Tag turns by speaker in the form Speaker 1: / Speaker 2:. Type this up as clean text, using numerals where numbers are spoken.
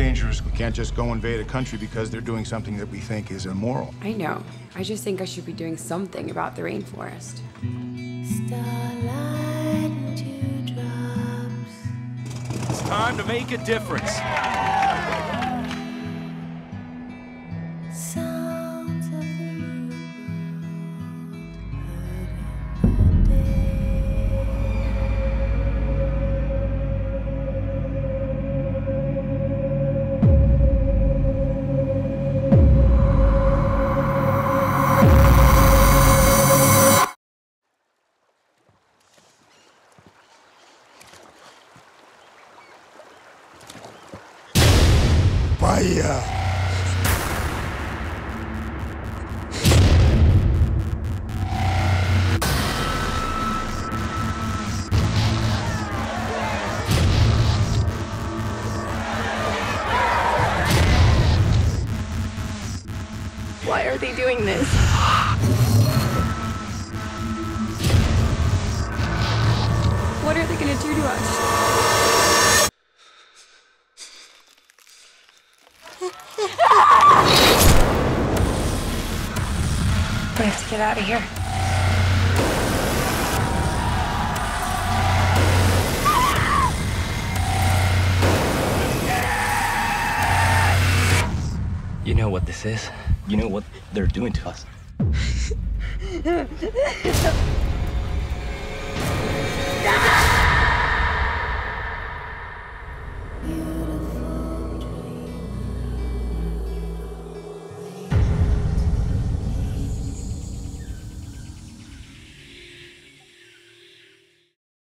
Speaker 1: dangerous. We can't just go invade a country because they're doing something that we think is immoral.
Speaker 2: I know. I just think I should be doing something about the rainforest.
Speaker 3: Starlight and dewdrops.
Speaker 4: It's time to make a difference.
Speaker 3: Sounds of the new world heard in the
Speaker 1: Fire!
Speaker 2: Why are they doing this? What are they gonna do to us? We have to get out of here.
Speaker 5: You know what this is? You know what they're doing to us?